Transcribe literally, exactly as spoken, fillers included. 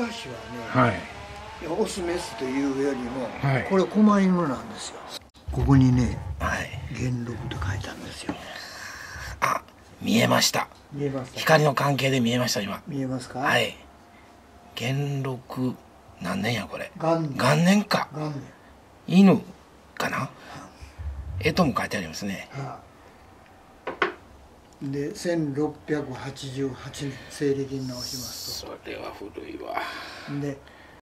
昔はね、 はい、 オスメスというよりも、 はい、 これ狛犬なんですよ。ここにね、 はい、 元禄と書いたんですよ。 あ、見えました。 見えますか？ 光の関係で見えました今。 見えますか？ はい。元禄何年やこれ？ 元年。 元年か。 元年。 犬かな？えとも書いてありますね。 はあ、でせんろっぴゃくはちじゅうはちねん西暦に直しますと。それは古いわ。 で